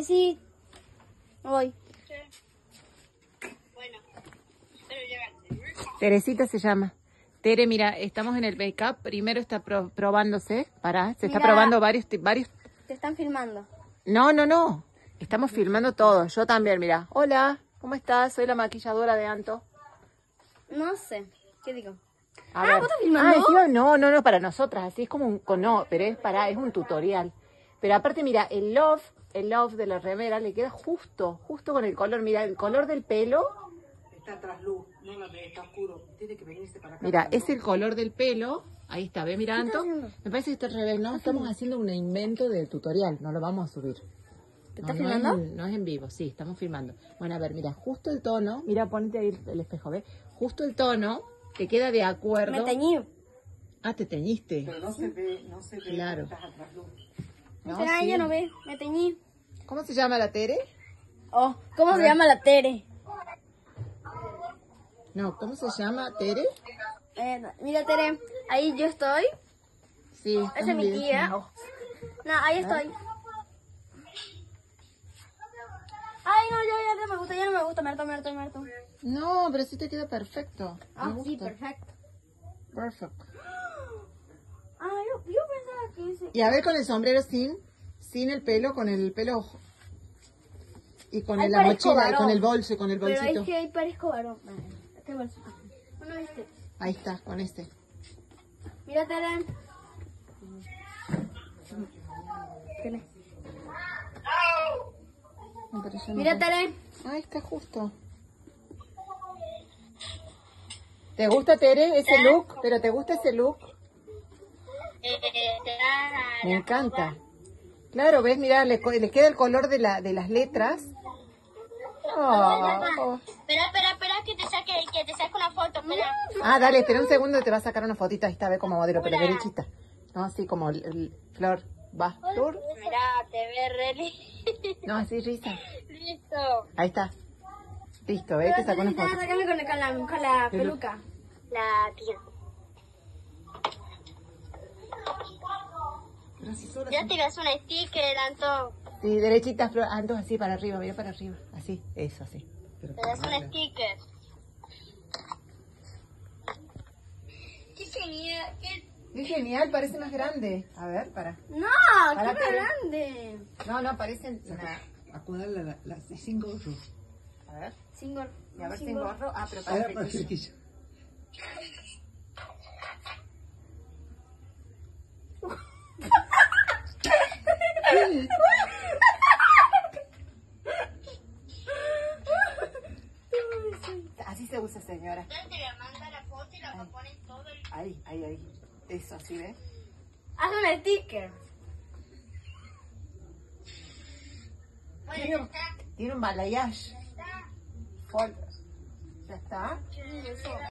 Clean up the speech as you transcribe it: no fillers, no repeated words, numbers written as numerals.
Sí. Voy. Bueno, espero llegar. Teresita se llama. Tere, mira, estamos en el make-up. Primero está probándose. Pará, se está Mira. probando varios... Te están filmando. No. Estamos filmando todo. Yo también, mira. Hola, ¿cómo estás? Soy la maquilladora de Anto. No sé. ¿Qué digo? A ver. ¿vos estás filmando? Tío, no, para nosotras. Así es como un... No, pero es un tutorial. Pero aparte, mira, el love de la remera le queda justo con el color. Mira, el color del pelo. Está trasluz, no la ve, está oscuro. Tiene que venirse para acá. Mira, es el color del pelo. Ahí está, ¿ves, mira, Anto? Me parece que está al revés, ¿no? Estamos haciendo un invento del tutorial, no lo vamos a subir. ¿Te estás filmando? No es en vivo, sí, estamos filmando. Bueno, a ver, mira, justo el tono, mira, ponete ahí el espejo, ¿ves? Justo el tono te queda de acuerdo. Me teñí. Ah, te teñiste. Pero no se ve, Claro. estás a trasluz. No, Ay, sí. ya no ve. Me teñí. ¿Cómo se llama la Tere? Oh, ¿cómo se llama la Tere? No, ¿cómo se llama Tere? Mira, Tere, ahí yo estoy. Sí. Esa es mi tía. Oh. No, ahí estoy. Ay, no, ya no me gusta, me harto. No, pero sí te queda perfecto. Ah, Me sí, gusta. perfecto. Perfecto. Ah, yo pensaba que ese... Y a ver con el sombrero sin el pelo, con el pelo y con Ahí la parezco mochila y varón. con el bolso y con el Pero bolsito. es que ahí parezco varón. ¿Qué bolso? ¿No viste? Ahí está, con este. Mira, Tere. Tere. No, pero yo no Mira, puedo. Tere. Ahí está justo. ¿Te gusta, Tere, ese look? ¿Pero te gusta ese look? Me encanta. Claro, ¿ves? Mira, le queda el color de las letras. Oh. Espera, que te saque una foto, espera. Ah, dale, espera un segundo, te va a sacar una fotito. Ahí está, ve como modelo, pero derechita. No, así como Flor. Va, Flor. Mirá, te ve re lindo. No, así, risa. Listo. Ahí está. Listo, ¿ves? Te sacó una foto. Sácame con la peluca. La tía. Ya tiras un sticker, Anto. Sí, derechita, Flor. Ah, entonces así, para arriba, mira para arriba. Así, eso, así. Te das un sticker. Qué genial. Es genial, parece más grande. A ver, para. No, Para qué Tere. grande. No, parecen... Acomodar sin gorro. A ver, Sin gorro. y a ver sin gorro. Ah, pero Ahora para para flequillo. flequillo. Así se usa, señora. Ya te voy a mandar la foto y la voy a poner todo el... Ahí. Eso, así, ¿ves? Haz un sticker. Tiene un balayage. Ya está.